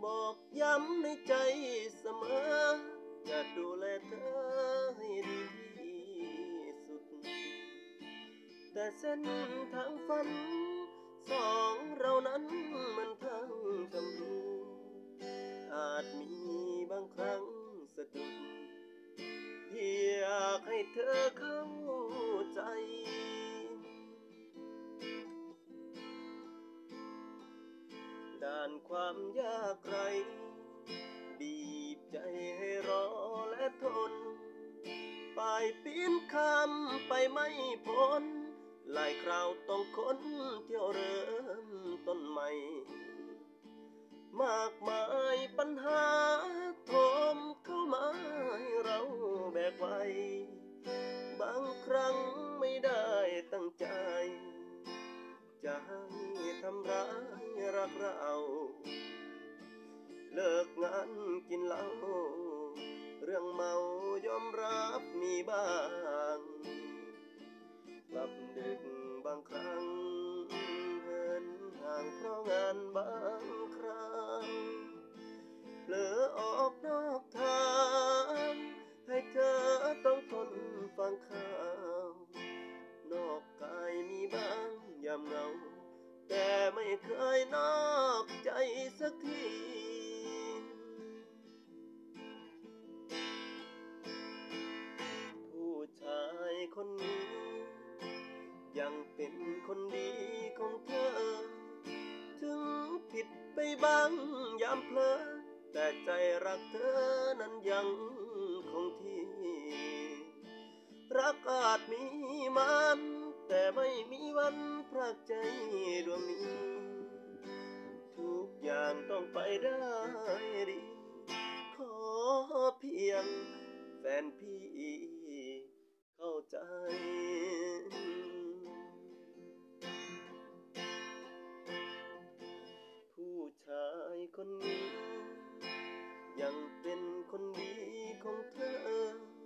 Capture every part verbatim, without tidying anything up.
อกย้ำในใจเสมอจะดูแลเธอให้ดีที่สุดแต่เส้นทางฝันสองเรานั้นมันทั้งชมพูอาจมีบางครั้งสะดุดที่อยากให้เธอเข้าใจด่านความยากไรบีบใจให้รอและทนปลายปีนข้ามไปไม่พ้นหลายคราวต้องค้นเที่ยวเริ่มต้นใหม่มากมายปัญหาโถมเข้ามาให้เราแบกไว้บางครั้งไม่ได้ตั้งใจจะให้ทำร้ายรักเราเลิกงานกินเหล้าเรื่องเมายอมรับมีบ้างกลับดึกบางครั้งเหินห่างเพราะงานบางครั้งเผลอออกนอกทางให้เธอต้องทนฟังข่าวนอกกายมีบ้างยามเหงาแต่ไม่เคยนอกใจสักทีผู้ชายคนนี้ยังเป็นคนดีของเธอถึงผิดไปบ้างยามเพลอแต่ใจรักเธอนั้นยังคงที่รักอาจมีมันแต่ไม่มีวันพรากใจดวงนี้ทุกอย่างต้องไปได้ดีขอเพียงแฟนพี่เข้าใจผู้ชายคนนี้ยังเป็นคนดีของเธอ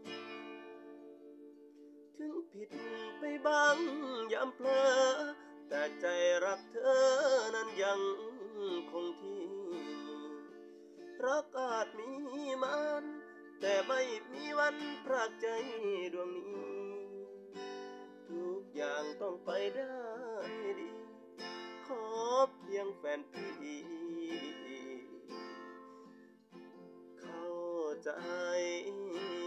ถึงผิดไปบ้างยามเพลอแต่ใจรักเธอนั้นยังคงที่รักอาจมีมันแต่ไม่มีวันพรากใจดวงนี้ทุกอย่างต้องไปได้ดีขอเพียงแฟนพี่เข้าใจ